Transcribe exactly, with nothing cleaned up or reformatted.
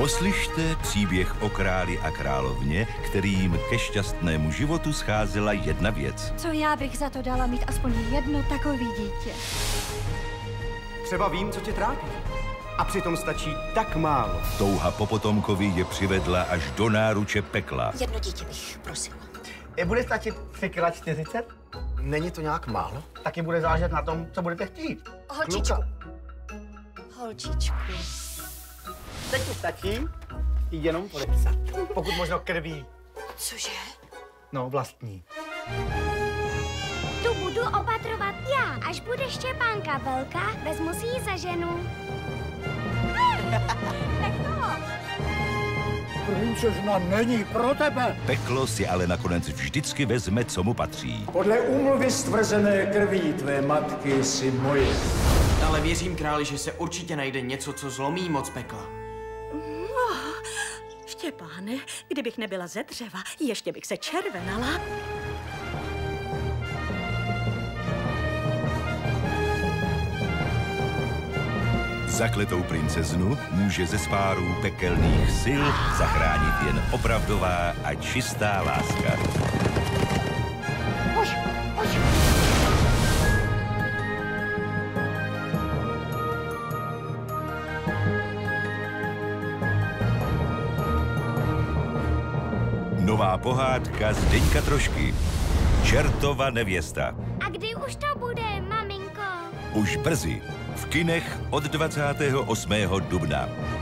Poslyšte příběh o králi a královně, kterým ke šťastnému životu scházela jedna věc. Co já bych za to dala mít aspoň jedno takový dítě? Třeba vím, co tě trápí. A přitom stačí tak málo. Touha po potomkovi je přivedla až do náruče pekla. Jedno dítě bych prosila. Je bude stačit tři kila čtyřicet? Není to nějak málo? Taky bude záležet na tom, co budete chtít. Holčičku. Kluka. Holčičku. Teď ti stačí jenom podepsat. Pokud možno krví. Cože? No, vlastní. Tu budu opatrovat já. Až bude Štěpánka velká, vezmu si ji za ženu. Tak to. Princezna není pro tebe. Peklo si ale nakonec vždycky vezme, co mu patří. Podle úmluvy stvrzené krví tvé matky si moje. Ale věřím králi, že se určitě najde něco, co zlomí moc pekla. No, Štěpáne, kdybych nebyla ze dřeva, ještě bych se červenala. Zakletou princeznu může ze spárů pekelných sil zachránit jen opravdová a čistá láska. Hoš, hoš. Nová pohádka Zdeňka Trošky. Čertova nevěsta. A kdy už to bude, maminko? Už brzy. V kinech od dvacátého osmého dubna.